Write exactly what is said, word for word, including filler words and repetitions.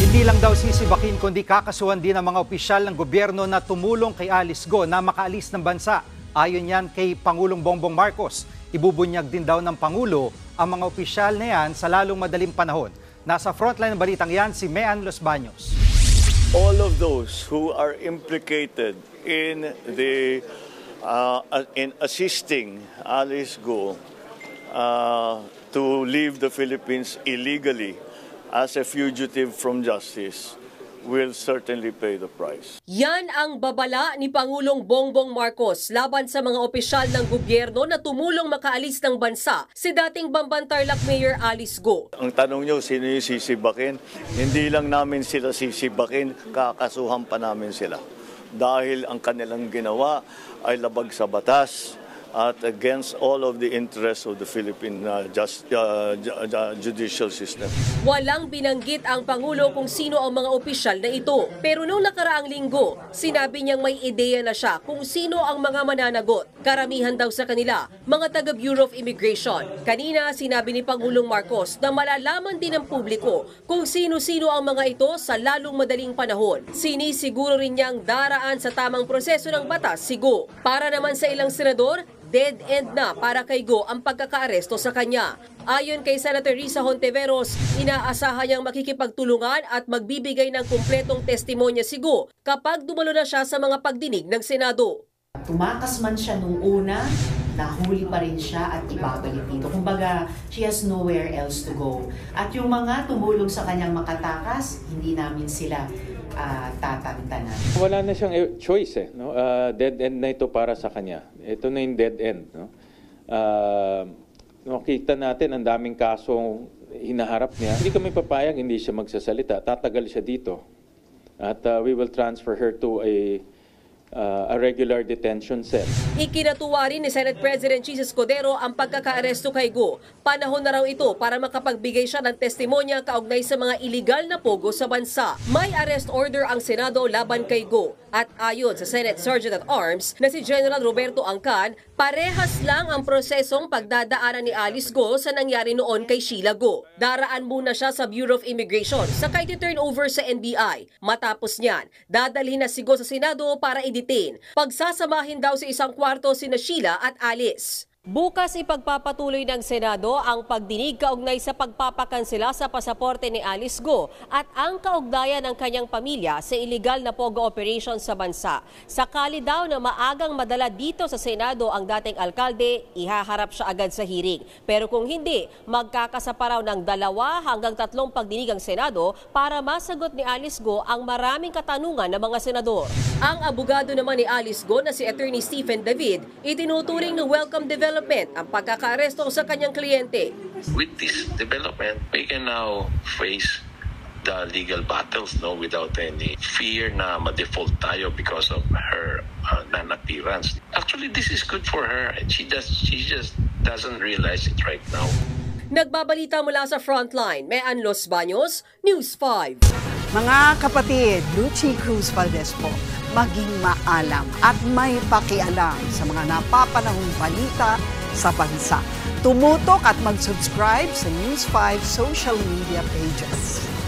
Hindi lang daw sisibakin kundi kakasuhan din ang mga opisyal ng gobyerno na tumulong kay Alice Go na makaalis ng bansa. Ayon yan kay Pangulong Bongbong Marcos. Ibubunyag din daw ng Pangulo ang mga opisyal na yan sa lalong madaling panahon. Nasa frontline ng balitang yan si Mean Los Baños. All of those who are implicated in the uh, in assisting Alice Go uh, to leave the Philippines illegally as a fugitive from justice will certainly pay the price. Yan ang babala ni Pangulong Bongbong Marcos laban sa mga opisyal ng gobyerno na tumulong makaalis ng bansa si dating Bamban-Tarlac Mayor Alice Go. Ang tanong nyo, sino yung sisibakin? Hindi lang namin sila sisibakin, kakasuhan pa namin sila. Dahil ang kanilang ginawa ay labag sa batas at against all of the interests of the Philippine uh, just, uh, uh, judicial system. Walang binanggit ang Pangulo kung sino ang mga opisyal na ito. Pero noong nakaraang linggo, sinabi niyang may ideya na siya kung sino ang mga mananagot. Karamihan daw sa kanila, mga taga Bureau of Immigration. Kanina, sinabi ni Pangulong Marcos na malalaman din ng publiko kung sino-sino ang mga ito sa lalong madaling panahon. Sinisiguro rin niyang daraan sa tamang proseso ng batas si Go. Para naman sa ilang senador, dead end na para kay Go ang pagkakaaresto sa kanya. Ayon kay Senator Risa Hontiveros, inaasahan niyang makikipagtulungan at magbibigay ng kumpletong testimonya si Go kapag dumalo na siya sa mga pagdinig ng Senado. Tumakas man siya nung una, nahuli pa rin siya at ibabalik dito. Kumbaga, she has nowhere else to go. At yung mga tumulong sa kanyang makatakas, hindi namin sila Uh, tatantanan. Wala na siyang choice eh, no? Uh, dead end na ito para sa kanya. Ito na yung dead end, no? Uh, nakita natin ang daming kasong hinaharap niya. Hindi kami papayag, hindi siya magsasalita. Tatagal siya dito. At uh, we will transfer her to a Uh, a regular detention cell. Ikinatuwa rin ni Senate President Jesus Codero ang pagkakaaresto kay Go. Panahon na raw ito para makapagbigay siya ng testimonya kaugnay sa mga iligal na pogo sa bansa. May arrest order ang Senado laban kay Go. At ayon sa Senate Sergeant at Arms na si General Roberto Angcan, parehas lang ang prosesong pagdadaanan ni Alice Go sa nangyari noon kay Sheila Go. Daraan muna siya sa Bureau of Immigration sakay ti-turn over sa N B I. Matapos niyan, dadalhin na si Go sa Senado para i-detain. Pagsasamahin daw sa isang kwarto sina Sheila at Alice. Bukas ipagpapatuloy ng Senado ang pagdinig kaugnay sa pagpapakansela sa pasaporte ni Alice Go at ang kaugnayan ng kanyang pamilya sa illegal na pogo operation sa bansa. Sakali daw na maagang madala dito sa Senado ang dating alkalde, ihaharap siya agad sa hearing. Pero kung hindi, magkakasapa raw ng dalawa hanggang tatlong pagdinig ang Senado para masagot ni Alice Go ang maraming katanungan ng mga senador. Ang abogado naman ni Alice Go na si Attorney Stephen David, itinuturing na welcome development ang pagkakaaresto sa kanyang kliyente. With this development, we can now face the legal battles no without any fear na ma-default tayo because of her uh, non-appearance. Actually, this is good for her and she just she just doesn't realize it right now. Nagbabalita mula sa Frontline, Mean Los Baños, News five. Mga kapatid, Lucy Cruz Valdez po, maging maalam at may pakialam sa mga napapanahong balita sa bansa. Tumutok at mag-subscribe sa News five social media pages.